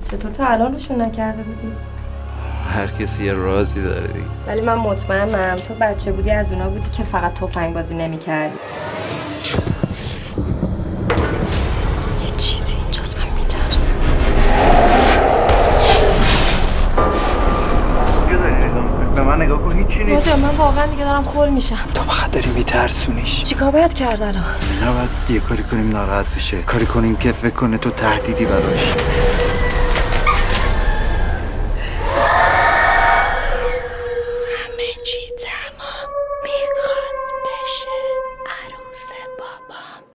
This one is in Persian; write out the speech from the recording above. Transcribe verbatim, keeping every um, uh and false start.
چطور تا الان روشون نکرده بودی؟ هر کسی یه رازی داره دیگه. ولی من مطمئنم تو بچه بودی از اونا بودی که فقط تفنگ بازی نمی‌کردی. یه چیزی اینجاست، من میترسم. به من نگاه کن، هیچی نیست. بازم من واقعا دیگه دارم خول میشم. تو فقط داری میترسونیش. چیکار باید کرد الان؟ نباید یه کاری کنیم ناراحت بشه، کاری کنیم که فکر کنه تو تهدیدی براش.